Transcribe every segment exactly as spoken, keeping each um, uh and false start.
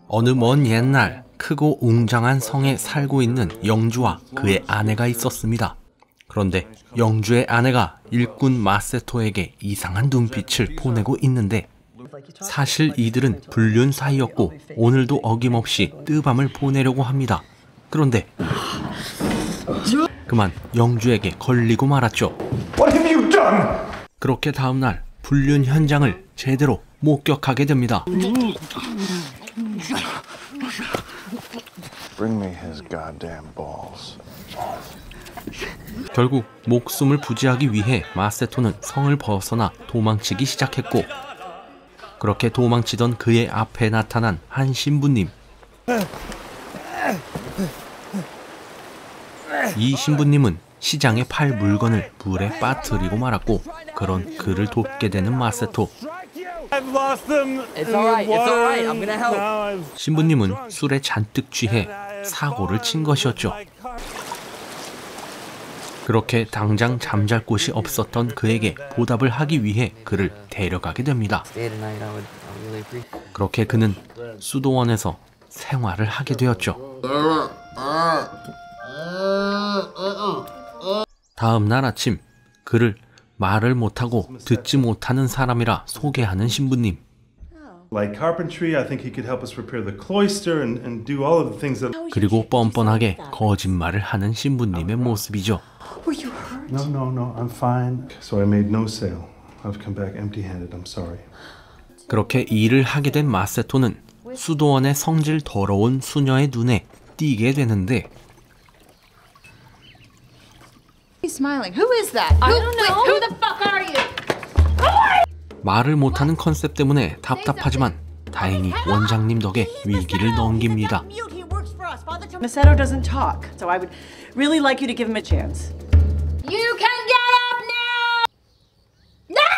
어느 먼 옛날 크고 웅장한 성에 살고 있는 영주와 그의 아내가 있었습니다. 그런데 영주의 아내가 일꾼 마세토에게 이상한 눈빛을 보내고 있는데 사실 이들은 불륜 사이였고 오늘도 어김없이 뜨밤을 보내려고 합니다. 그런데 그만 영주에게 걸리고 말았죠. 그렇게 다음날 불륜 현장을 제대로 목격하게 됩니다. Bring me his goddamn balls. 결국 목숨을 부지하기 위해 마세토는 성을 벗어나 도망치기 시작했고 그렇게 도망치던 그의 앞에 나타난 한 신부님. 이 신부님은 시장에 팔 물건을 물에 빠뜨리고 말았고 그런 그를 돕게 되는 마세토. 신부님은 술에 잔뜩 취해 사고를 친 것이었죠. 그렇게 당장 잠잘 곳이 없었던 그에게 보답을 하기 위해 그를 데려가게 됩니다. 그렇게 그는 수도원에서 생활을 하게 되었죠. 다음 날 아침 그를 말을 못하고 듣지 못하는 사람이라 소개하는 신부님. 그리고 뻔뻔하게 거짓말을 하는 신부님의 모습이죠. No, no, no, I'm fine. So I made no sale. I've come back empty-handed. I'm sorry. 그렇게 일을 하게 된 마세토는 수도원의 성질 더러운 수녀의 눈에 띄게 되는데 Smiling. Who is that? I don't know. Who the fuck are you? 말을 못하는 컨셉 때문에 답답하지만 다행히 원장님 덕에 위기를 넘깁니다. Masato doesn't talk, so I would really like you to give him a chance. You can get up now. No!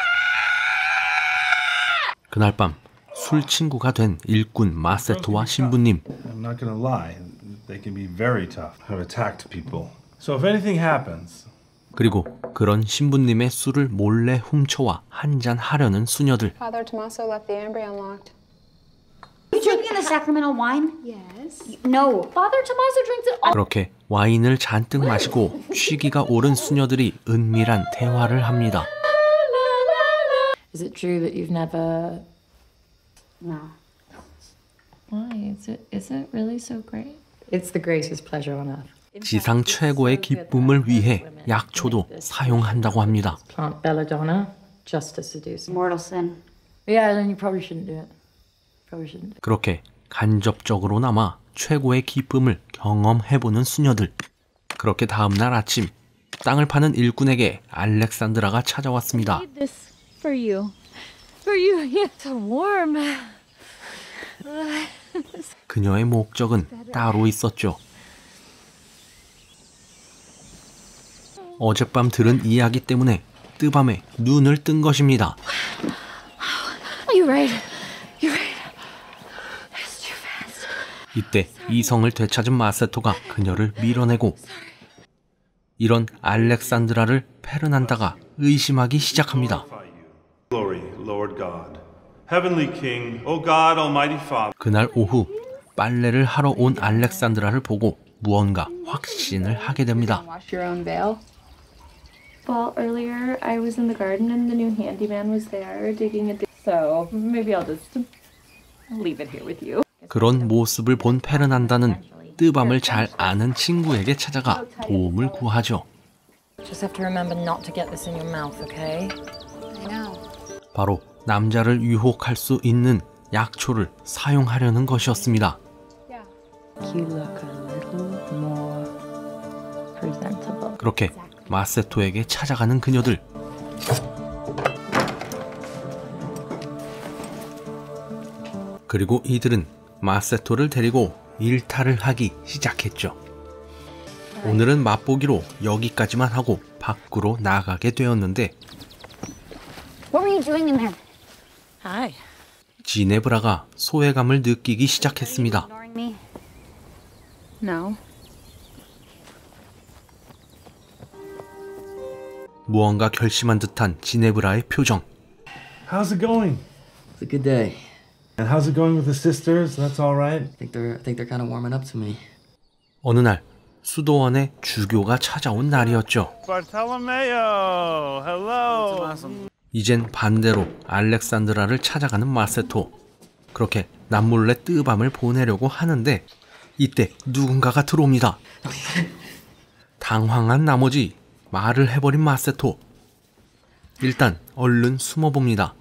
그날 밤 술 친구가 된 일꾼 마세토와 신부님. I'm not gonna lie. They can be very tough. I've attacked people. So if anything happens. 그리고 그런 신부님의 술을 몰래 훔쳐와 한잔 하려는 수녀들. Father Tommaso left the amber unlocked. You drinking the Sacramento wine? Yes. No. Father Tommaso drinks it all. 그렇게 와인을 잔뜩 마시고 취기가 오른 수녀들이 은밀한 대화를 합니다. Is it true that you've never? No. Why? Is it? Is it really so great? It's the greatest pleasure on earth. 지상 최고의 기쁨을 위해 약초도 사용한다고 합니다. Plant belladonna just to seduce. Mortal sin. Yeah, then you probably shouldn't do it. Probably shouldn't. 그렇게 간접적으로나마 최고의 기쁨을 경험해보는 수녀들. 그렇게 다음날 아침 땅을 파는 일꾼에게 알렉산드라가 찾아왔습니다. This for you. For you. Yeah, so warm. 그녀의 목적은 따로 있었죠. 어젯밤 들은 이야기 때문에 뜨밤에 눈을 뜬 것입니다. You're right. You're right. That's too fast. 이때 이성을 되찾은 마세토가 그녀를 밀어내고 이런 알렉산드라를 페르난다가 의심하기 시작합니다. Glory, Lord God. Heavenly King, O God, Almighty Father. 그날 오후 빨래를 하러 온 알렉산드라를 보고 무언가 확신을 하게 됩니다. Wash your own veil. Well, earlier I was in the garden and the new handyman was there digging a dig. So maybe I'll just leave it here with you. 그런 모습을 본 페르난다는 뜨밤을 잘 아는 친구에게 찾아가 도움을 구하죠. Just have to remember not to get this in your mouth, okay? I know. 바로 남자를 유혹할 수 있는 약초를 사용하려는 것이었습니다. You look a little more presentable. 그렇게 마세토에게 찾아가는 그녀들. 그리고 이들은 마세토를 데리고 일탈을 하기 시작했죠. 오늘은 맛보기로 여기까지만 하고 밖으로 나가게 되었는데 What were you doing in there? Hi. 지네브라가 소외감을 느끼기 시작했습니다. Ignoring me? No. 무언가 결심한 듯한 지네브라의 표정. How's it going? It's a good day. And how's it going with the sisters? That's all right? I think they're I think they're kind of warming up to me. 어느 날 수도원에 주교가 찾아온 날이었죠. Bartolomeo! Hello! 이젠 반대로 알렉산드라를 찾아가는 마세토. 그렇게 남몰래 뜨밤을 보내려고 하는데 이때 누군가가 들어옵니다. 당황한 나머지 말을 해버린 마세토. 일단 얼른 숨어봅니다.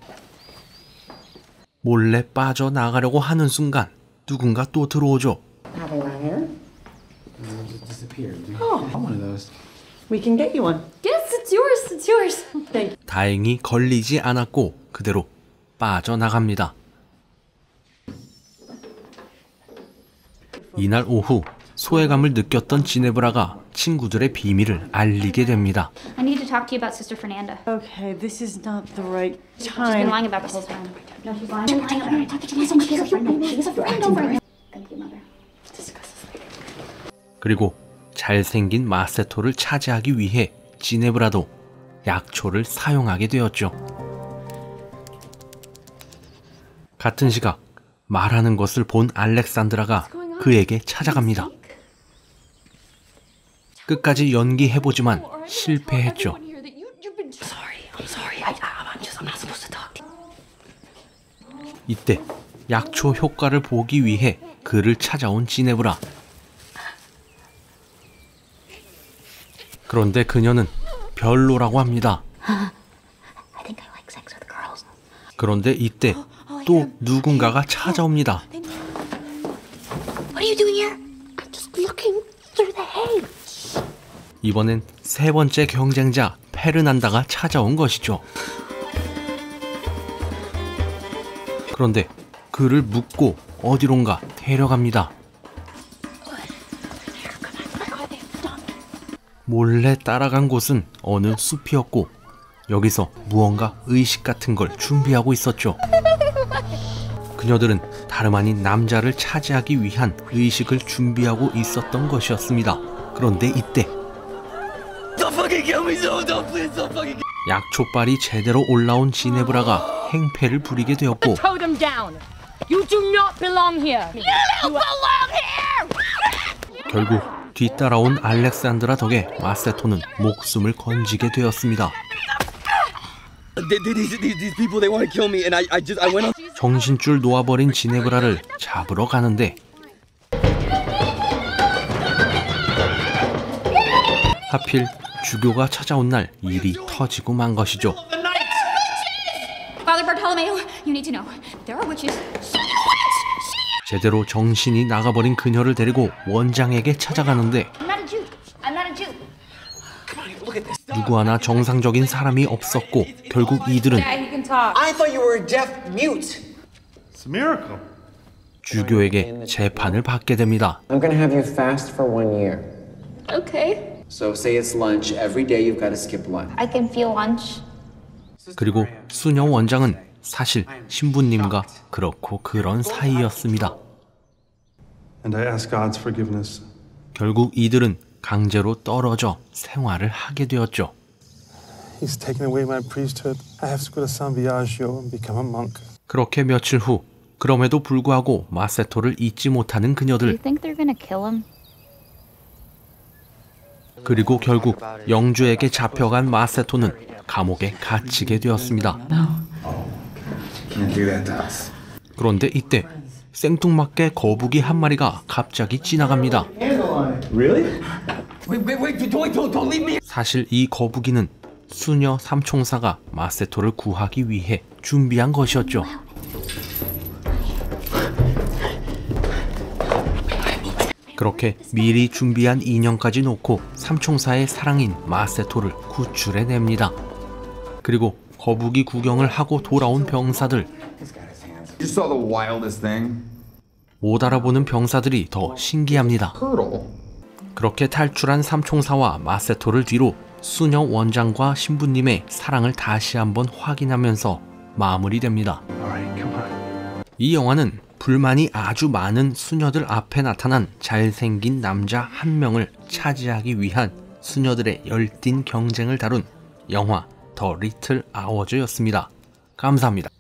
몰래 빠져나가려고 하는 순간 누군가 또 들어오죠. We can get you one. Yes, it's yours. It's yours. Thank you. 다행히 걸리지 않았고 그대로 빠져나갑니다. 이날 오후 소외감을 느꼈던 지네브라가 친구들의 비밀을 알리게 됩니다. I need to talk to you about Sister Fernanda. Okay, this is not the right She's been time. lying about the whole time. No, she's lying. She's lying about it. Talk to me. She's a friend. She's a friend over here. Thank you, Mother. Discuss this later. 그리고 잘생긴 마세토를 차지하기 위해 지네브라도 약초를 사용하게 되었죠. 같은 시각 말하는 것을 본 알렉산드라가 그에게 찾아갑니다. 끝까지 연기해보지만 실패했죠. 이때 약초 효과를 보기 위해 그를 찾아온 지네브라. 그런데 그녀는 별로라고 합니다. 그런데 이때 또 누군가가 찾아옵니다. What are you doing here? I'm just looking through the hay. 이번엔 세 번째 경쟁자 페르난다가 찾아온 것이죠. 그런데 그를 묶고 어디론가 데려갑니다. 몰래 따라간 곳은 어느 숲이었고 여기서 무언가 의식 같은 걸 준비하고 있었죠. 그녀들은 다름 아닌 남자를 차지하기 위한 의식을 준비하고 있었던 것이었습니다. 그런데 이때 약초빨이 제대로 올라온 지네브라가 행패를 부리게 되었고 결국 뒤따라온 알렉산드라 덕에 마세토는 목숨을 건지게 되었습니다. 정신줄 놓아버린 지네브라를 잡으러 가는데 하필 주교가 찾아온 날 일이 터지고 만 것이죠. Father Bartolomeo, you need to know. There are witches. 제대로 정신이 나가버린 그녀를 데리고 원장에게 찾아가는데 I'm not a Jew. I'm not a Jew. 누구 하나 정상적인 사람이 없었고 결국 이들은 Dad, you can talk. I thought you were deaf mute. It's a miracle. 주교에게 재판을 받게 됩니다. I'm gonna have you fast for one year. Okay. So say it's lunch. Every day you've got to skip lunch. I can feel lunch. 그리고 수녀 원장은 사실 신부님과 그렇고 그런 사이였습니다. And I ask God's forgiveness. 결국 이들은 강제로 떨어져 생활을 하게 되었죠. He's taken away my priesthood. I have to go to San Biagio and become a monk. 그렇게 며칠 후 그럼에도 불구하고 마세토를 잊지 못하는 그녀들. You think they're gonna kill him? 그리고 결국 영주에게 잡혀간 마세토는 감옥에 갇히게 되었습니다. 그런데 이때 생뚱맞게 거북이 한 마리가 갑자기 지나갑니다. 사실 이 거북이는 수녀 삼총사가 마세토를 구하기 위해 준비한 것이었죠. 그렇게 미리 준비한 인형까지 놓고 삼총사의 사랑인 마세토를 구출해냅니다. 그리고 거북이 구경을 하고 돌아온 병사들. 못 알아보는 병사들이 더 신기합니다. 그렇게 탈출한 삼총사와 마세토를 뒤로 수녀 원장과 신부님의 사랑을 다시 한번 확인하면서 마무리됩니다. 이 영화는 불만이 아주 많은 수녀들 앞에 나타난 잘생긴 남자 한 명을 차지하기 위한 수녀들의 열띤 경쟁을 다룬 영화 더 리틀 아워즈였습니다. 감사합니다.